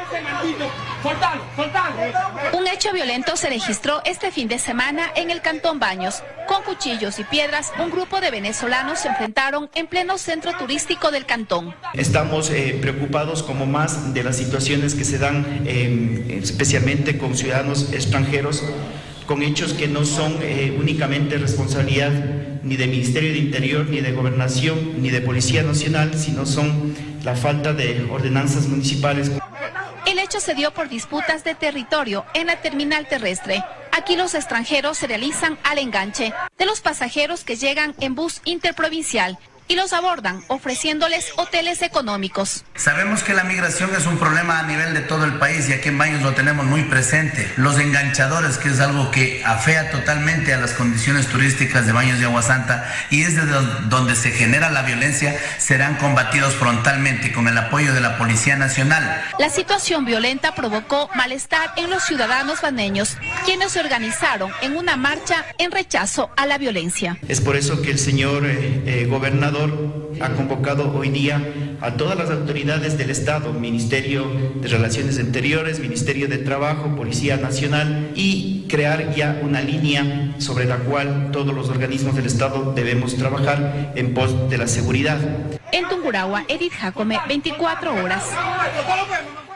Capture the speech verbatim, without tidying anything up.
Un hecho violento se registró este fin de semana en el Cantón Baños. Con cuchillos y piedras, un grupo de venezolanos se enfrentaron en pleno centro turístico del cantón. Estamos eh, preocupados como más de las situaciones que se dan eh, especialmente con ciudadanos extranjeros, con hechos que no son eh, únicamente responsabilidad ni del Ministerio de Interior, ni de Gobernación, ni de Policía Nacional, sino son la falta de ordenanzas municipales. El hecho se dio por disputas de territorio en la terminal terrestre. Aquí los extranjeros se realizan al enganche de los pasajeros que llegan en bus interprovincial y los abordan ofreciéndoles hoteles económicos. Sabemos que la migración es un problema a nivel de todo el país y aquí en Baños lo tenemos muy presente. Los enganchadores, que es algo que afea totalmente a las condiciones turísticas de Baños de Agua Santa y es desde donde se genera la violencia, serán combatidos frontalmente con el apoyo de la Policía Nacional. La situación violenta provocó malestar en los ciudadanos baneños, quienes se organizaron en una marcha en rechazo a la violencia. Es por eso que el señor eh, eh, gobernador ha convocado hoy día a todas las autoridades del Estado, Ministerio de Relaciones Exteriores, Ministerio de Trabajo, Policía Nacional, y crear ya una línea sobre la cual todos los organismos del Estado debemos trabajar en pos de la seguridad. En Tungurahua, Edith Jacome, veinticuatro horas.